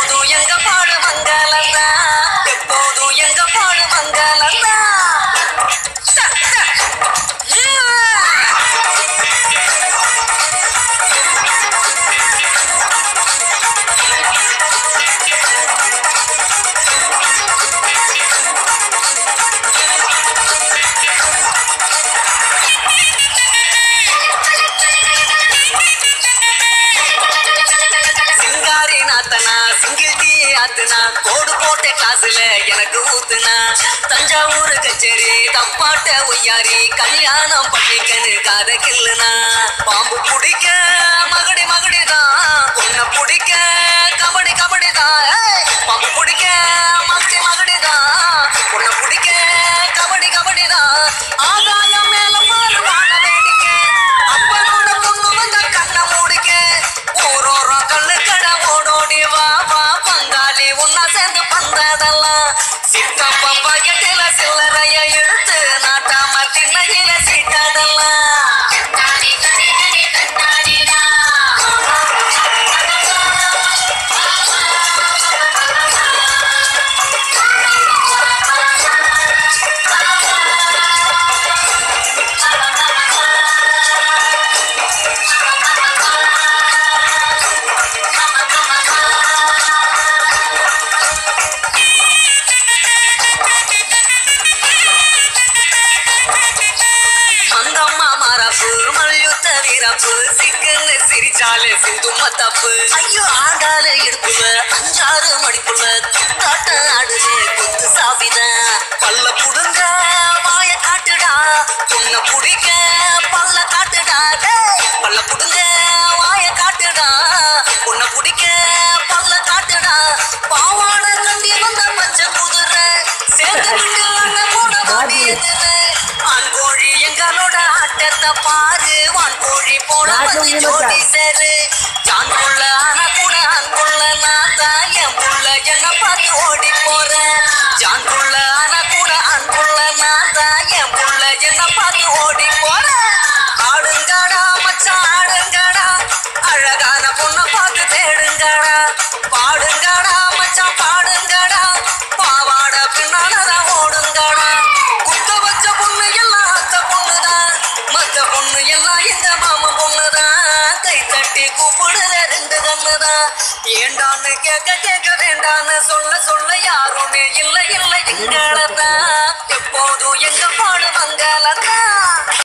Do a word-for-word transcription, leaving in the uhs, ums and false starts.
எப்போதும் எங்க பாடு மங்களந்தா எப்போதும் எங்க பாடு மங்களந்தா கோடு போட்ட கிளாஸ்ல எனக்கு ஊத்துனா தஞ்சாவூர் கச்சேரி தப்பாட்ட ஒய்யாரி கல்யாணம் பண்ணிக்கன்னு காத கில்லுனா பாம்பு பிடிக்க மகடி மகடிதான் பொண்ணை பிடிக்க கபடி கபடிதான் பாம்பு பிடிக்க மகடி மகடிதான் பொண்ணை பிடிக்க கபடி கபடிதான் ஆகாயம் மேல மாறு வாழ வேண்டிக்க அப்பனோட பொண்ணு வந்த கண்ணை மூடிக்க ஓரோரம் கல்லு கடை ஓடோடி வா வா பங்காளி உன்ன சேர்ந்து பந்ததெல்லாம் சித்தப்பா பாக்கெட்டில சில்லறைய எடுத்து நாட்டாம திண்ணையில சீட்டதெல்லாம் சிரிச்சாலே சிந்தும தப்பு ஐயோ ஆண்டால இடுப்புல அஞ்சாறு மடிப்புல காட்ட ஆடுது கொத்து சாவிதான் பல்ல புடுங்க வாய காட்டுடா பொண்ண புடிக்க பல்ல காட்டுடா பல்ல புடுங்க வாய காட்டுடா பொண்ண புடிக்க பல்ல காட்டுடா பாவாட கண்டி வந்த பச்சை குதிரை சேர்த்து விட்டு போட மாட்டியது ஆண் கோழி எங்களோட ஆட்டத்தை பாரு வான் கோழி போட வந்து ஜோடி சேரு ஜான் புள்ள ஆனா கூட ஆண் புள்ள நான் தான் என் புள்ள என்ன பார்த்து ஓடி போறேன் ஜான் புள்ள ஆனா கூட ஆண் புள்ள நான் தான் என் புள்ள என்ன பார்த்து ஓடி போறேன் ஆடுங்கடா மச்சான் ஆடுங்கடா அழகான பொண்ணை பார்த்து தேடுங்கடா பாடுங்கடா மச்சான் பாடுங்கடா பாவாட பின்னாலதான் ஓடுங்கடா குத்த வச்ச பொண்ணு எல்லாம் அத்த பொண்ணுதான் மத்த பொண்ணு எல்லாம் எங்க மாமா பொண்ணுதான் கை தட்டி கூப்பிடுற ரெண்டு கண்ணுதான் ஏண்டான்னு கேட்க கேட்க வேண்டான்னு சொல்ல சொல்ல யாருமே இல்லை இல்லை எங்களதான் எப்போதும் எங்க பாடு மங்களதான்